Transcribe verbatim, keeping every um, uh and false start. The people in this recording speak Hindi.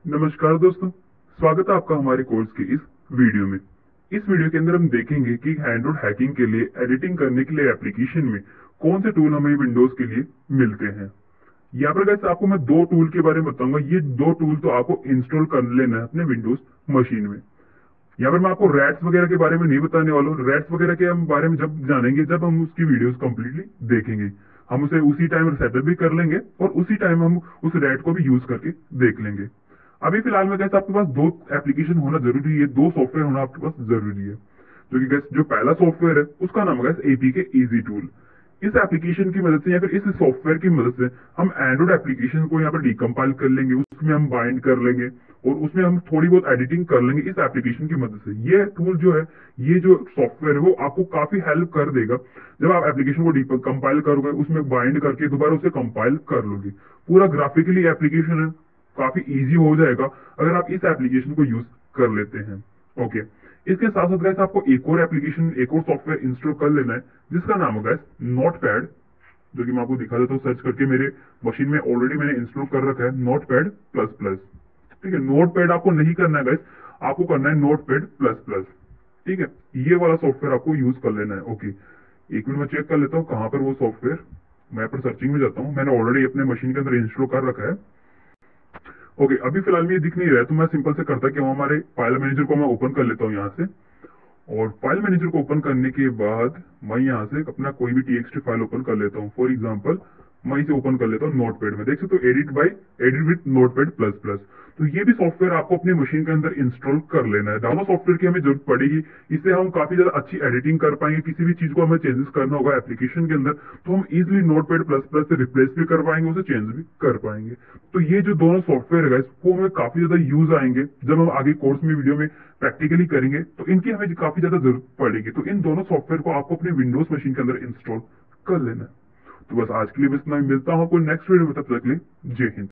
नमस्कार दोस्तों, स्वागत है आपका हमारे कोर्स के इस वीडियो में। इस वीडियो के अंदर हम देखेंगे कि एंड्रॉइड हैकिंग के लिए एडिटिंग करने के लिए एप्लीकेशन में कौन से टूल हमें विंडोज के लिए मिलते हैं। यहाँ पर गाइस आपको मैं दो टूल के बारे में बताऊंगा। ये दो टूल तो आपको इंस्टॉल कर लेना है अपने विंडोज मशीन में। यहाँ पर मैं आपको रैट्स वगैरह के बारे में नहीं बताने वाला हूँ। रैट्स वगैरह के हम बारे में जब जानेंगे, जब हम उसकी वीडियोस कंप्लीटली देखेंगे, हम उसे उसी टाइम सेटअप भी कर लेंगे और उसी टाइम हम उस रैट को भी यूज करके देख लेंगे। अभी फिलहाल में कैसे आपके पास दो एप्लीकेशन होना जरूरी है, दो सॉफ्टवेयर होना आपके पास जरूरी है। जो कि गैस जो पहला सॉफ्टवेयर है उसका नाम है एपीके इजी टूल। इस एप्लीकेशन की मदद से या फिर इस सॉफ्टवेयर की मदद से हम एंड्रॉइड एप्लीकेशन को यहाँ पर डिकम्पाइल कर लेंगे, उसमें हम बाइंड कर लेंगे और उसमें हम थोड़ी बहुत एडिटिंग कर लेंगे इस एप्लीकेशन की मदद से। ये टूल जो है, ये जो सॉफ्टवेयर है वो आपको काफी हेल्प कर देगा। जब आप एप्लीकेशन को कंपाइल करोगे, उसमें बाइंड करके दोबारा उसे कंपाइल कर लोगे, पूरा ग्राफिकली एप्लीकेशन है, काफी इजी हो जाएगा अगर आप इस एप्लीकेशन को यूज कर लेते हैं। ओके, इसके साथ साथ गाइस आपको एक और एप्लीकेशन, एक और सॉफ्टवेयर इंस्टॉल कर लेना है जिसका नाम है गाइस नोटपैड, जो कि मैं आपको दिखा देता हूँ। सर्च करके मेरे मशीन में ऑलरेडी मैंने इंस्टॉल कर रखा है नोटपैड प्लस प्लस। ठीक है, नोटपैड आपको नहीं करना है गाइस, आपको करना है नोटपैड प्लस प्लस। ठीक है, ये वाला सॉफ्टवेयर आपको यूज कर लेना है। ओके, एक मिनट में चेक कर लेता हूँ कहाँ पर वो सॉफ्टवेयर। मैं पर सर्चिंग में जाता हूँ, मैंने ऑलरेडी अपने मशीन के अंदर इंस्टॉल कर रखा है। ओके okay, अभी फिलहाल में ये दिख नहीं रहा है, तो मैं सिंपल से करता कि हमारे फाइल मैनेजर को मैं ओपन कर लेता हूँ यहाँ से। और फाइल मैनेजर को ओपन करने के बाद मैं यहाँ से अपना कोई भी टीएक्सटी फाइल ओपन कर लेता हूँ। फॉर एग्जांपल मैं इसे ओपन कर लेता हूँ नोटपैड में। देख सकते हो edit by edit with Notepad plus plus. तो ये भी सॉफ्टवेयर आपको अपनी मशीन के अंदर इंस्टॉल कर लेना है। दोनों सॉफ्टवेयर की हमें जरूरत पड़ेगी, इससे हम काफी ज्यादा अच्छी एडिटिंग कर पाएंगे। किसी भी चीज को हमें चेंजेस करना होगा एप्लीकेशन के अंदर तो हम इजिली नोटपैड प्लस प्लस से रिप्लेस भी कर पाएंगे, उसे चेंज भी कर पाएंगे। तो ये जो दोनों सॉफ्टवेयर है वो हमें काफी ज्यादा यूज आएंगे जब हम आगे कोर्स में वीडियो में प्रैक्टिकली करेंगे, तो इनकी हमें काफी ज्यादा जरूरत पड़ेगी। तो इन दोनों सॉफ्टवेयर को आपको अपने विंडोज मशीन के अंदर इंस्टॉल कर लेना है। तो बस आज के लिए बस इतना ही, मिलता हूँ आपको नेक्स्ट वीडियो में, तब तक के लिए जय हिंद।